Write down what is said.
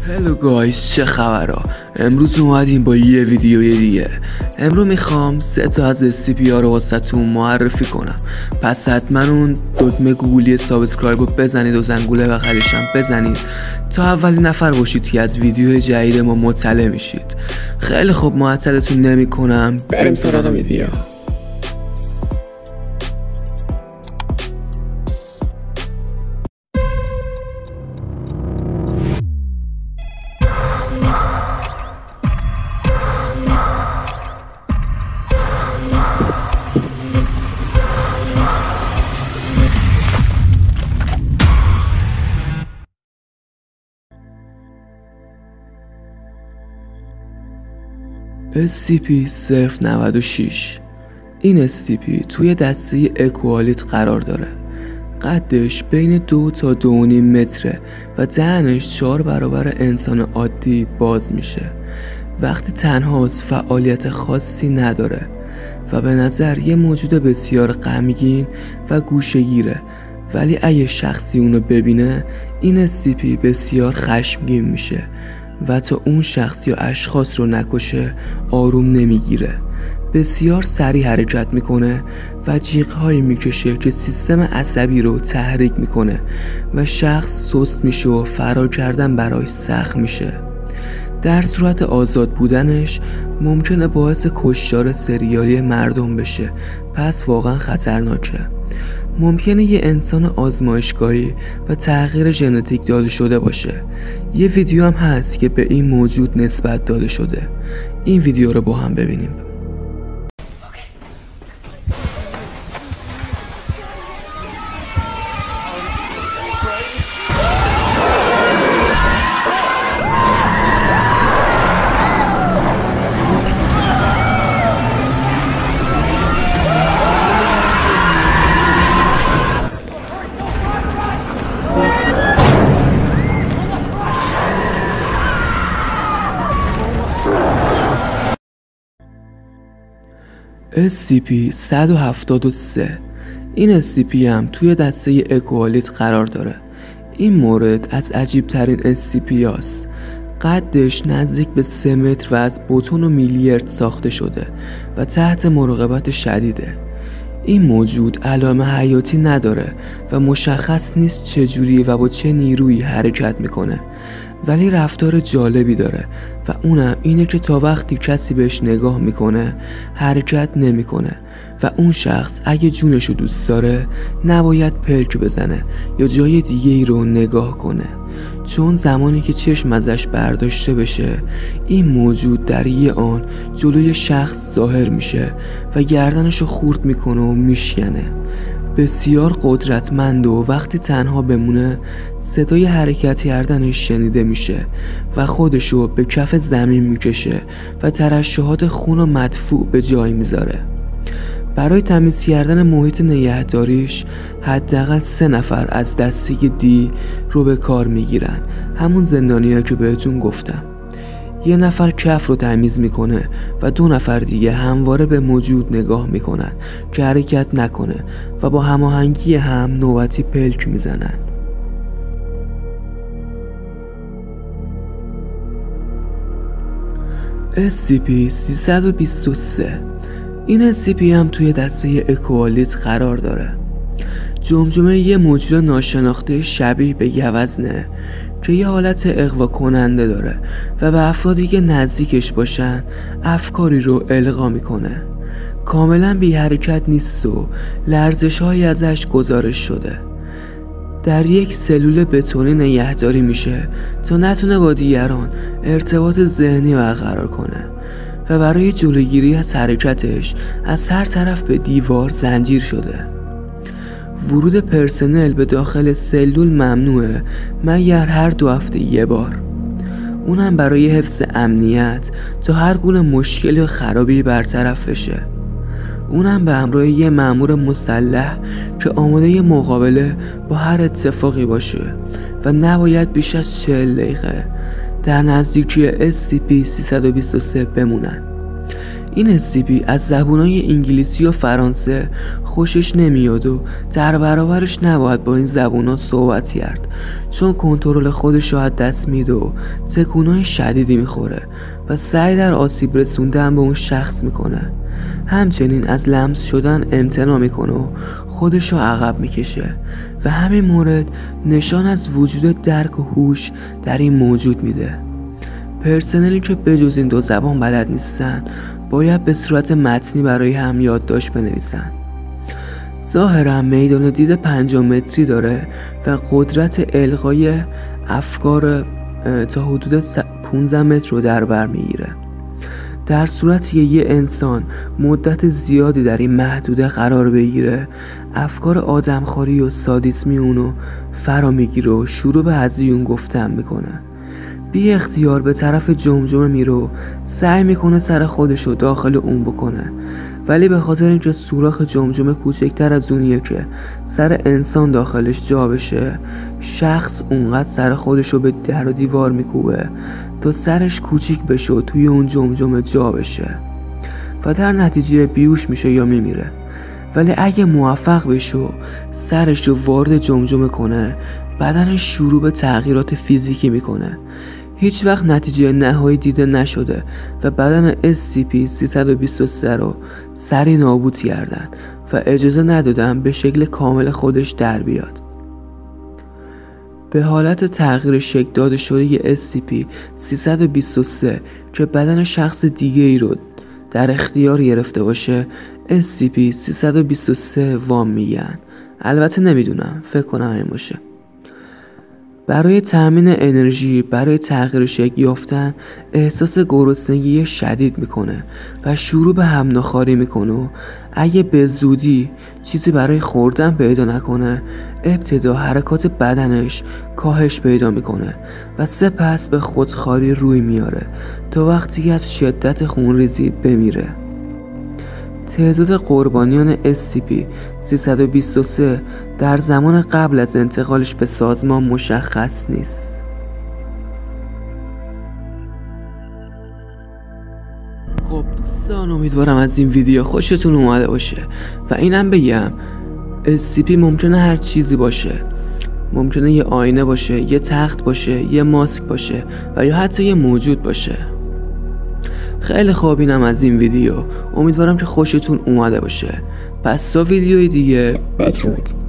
هلو گایز، چه خبرها؟ امروز اومدیم با یه ویدیوی دیگه. امروز میخوام 3 تا از SCP ها رو واسهتون معرفی کنم. پس حتما اون دکمه گوگلی سابسکرایب رو بزنید و زنگوله بغلش هم بزنید تا اولین نفر باشید که از ویدیو جدید ما مطلع میشید. خیلی خوب، معطلتون نمی کنم، بریم سراغ ویدیو. SCP-096 این SCP توی دسته اکوالیت قرار داره. قدش بین 2 تا 2.5 متره و دهنش 4 برابر انسان عادی باز میشه. وقتی تنهاست فعالیت خاصی نداره و به نظر یه موجود بسیار غمگین و گوشه‌گیره، ولی اگه شخصی اونو ببینه این SCP بسیار خشمگین میشه و تا اون شخص یا اشخاص رو نکشه آروم نمیگیره. بسیار سریع حرکت میکنه و جیغ‌هایی میکشه که سیستم عصبی رو تحریک میکنه و شخص سست میشه و فرار کردن براش سخت میشه. در صورت آزاد بودنش ممکنه باعث کشتار سریالی مردم بشه، پس واقعا خطرناکه. ممکنه یه انسان آزمایشگاهی و تغییر ژنتیک داده شده باشه. یه ویدیو هم هست که به این موجود نسبت داده شده. این ویدیو رو با هم ببینیم. SCP-173 این SCP هم توی دسته اکوالیت قرار داره. این مورد از عجیب ترین SCP هاست. قدش نزدیک به 3 متر و از بتون و میلیارد ساخته شده و تحت مراقبت شدیده. این موجود علائم حیاتی نداره و مشخص نیست چجوری و با چه نیرویی حرکت میکنه، ولی رفتار جالبی داره و اونم اینه که تا وقتی کسی بهش نگاه میکنه حرکت نمیکنه و اون شخص اگه جونشو دوست داره نباید پلک بزنه یا جای دیگه ای رو نگاه کنه، چون زمانی که چشم ازش برداشته بشه این موجود در یه آن جلوی شخص ظاهر میشه و گردنشو خورد میکنه و میشکنه. بسیار قدرتمند و وقتی تنها بمونه صدای حرکت کردنش شنیده میشه و خودشو به کف زمین میکشه و ترشحات خون و مدفوع به جای میذاره. برای تمیز کردن محیط نگهداریش حداقل 3 نفر از دسته دی رو به کار میگیرن، همون زندانی‌ها که بهتون گفتم. 1 نفر کف رو تمیز میکنه و 2 نفر دیگه همواره به موجود نگاه میکنن که حرکت نکنه و با هماهنگی هم نوبتی پلک میزنن. SCP-323 این SCP هم توی دسته اکوالیت قرار داره. جمجمه یه موجود ناشناخته شبیه به گوزنه که یه حالت اغوا کننده داره و به افرادی که نزدیکش باشن افکاری رو القا میکنه. کاملا بی حرکت نیست و لرزش هایی ازش گزارش شده. در یک سلول بتونی نگهداری میشه تا نتونه با دیگران ارتباط ذهنی برقرار کنه و برای جلوگیری از حرکتش از هر طرف به دیوار زنجیر شده. ورود پرسنل به داخل سلول ممنوعه مگر هر 2 هفته یه بار، اونم برای حفظ امنیت تا هر گونه مشکل یا خرابی برطرف بشه. اونم به همراه یه مأمور مسلح که آماده مقابله با هر اتفاقی باشه و نباید بیش از 40 دقیقه در نزدیکی SCP-323 بمونن. این SCP از زبونای انگلیسی و فرانسه خوشش نمیاد و در برابرش نباید با این زبونا صحبت کرد، چون کنترل خودش رو از دست میده و تکونای شدیدی میخوره و سعی در آسیب رسوندن به اون شخص میکنه. همچنین از لمس شدن امتناع میکنه و خودش رو عقب میکشه و همین مورد نشان از وجود درک و هوش در این موجود میده. پرسنلی که بجز این 2 زبان بلد نیستن باید به صورت متنی برای هم یادداشت بنویسن. ظاهرا میدان دید 5 متری داره و قدرت القای افکار تا حدود 15 متر رو در بر میگیره. در صورتی یه انسان مدت زیادی در این محدوده قرار بگیره، افکار آدمخواری و سادیسمی اونو فرا میگیره و شروع به هزیون گفتن میکنه. بی اختیار به طرف جمجمه میره و سعی میکنه سر خودشو داخل اون بکنه، ولی به خاطر اینکه سوراخ جمجمه کوچکتر از اونیه که سر انسان داخلش جا بشه، شخص اونقدر سر خودشو به در و دیوار میکوبه تا سرش کوچیک بشه و توی اون جمجمه جا بشه و در نتیجه بیهوش میشه یا میمیره. ولی اگه موفق بشه و سرش رو وارد جمجمه کنه، بدنش شروع به تغییرات فیزیکی میکنه. هیچ وقت نتیجه نهایی دیده نشده و بدن SCP-323 رو سریع نابود کردن و اجازه ندادن به شکل کامل خودش در بیاد. به حالت تغییر شکل داده شده SCP-323 که بدن شخص دیگه ای رو در اختیار گرفته باشه SCP-323 وام میگن. البته نمیدونم، فکر کنم این باشه. برای تأمین انرژی برای تغییر شکل یافتن احساس گرسنگی شدید میکنه و شروع به همناخواری میکنه و اگه به زودی چیزی برای خوردن پیدا نکنه، ابتدا حرکات بدنش کاهش پیدا میکنه و سپس به خودخواری روی میاره تا وقتی از شدت خونریزی بمیره. تعداد قربانیان SCP-323 در زمان قبل از انتقالش به سازمان مشخص نیست. خب دوستان، امیدوارم از این ویدیو خوشتون اومده باشه و اینم بگم SCP ممکنه هر چیزی باشه. ممکنه یه آینه باشه، یه تخت باشه، یه ماسک باشه و یا حتی یه موجود باشه. خیلی خوب، اینم از این ویدیو. امیدوارم که خوشتون اومده باشه. پس تا ویدیوی دیگه بدرود.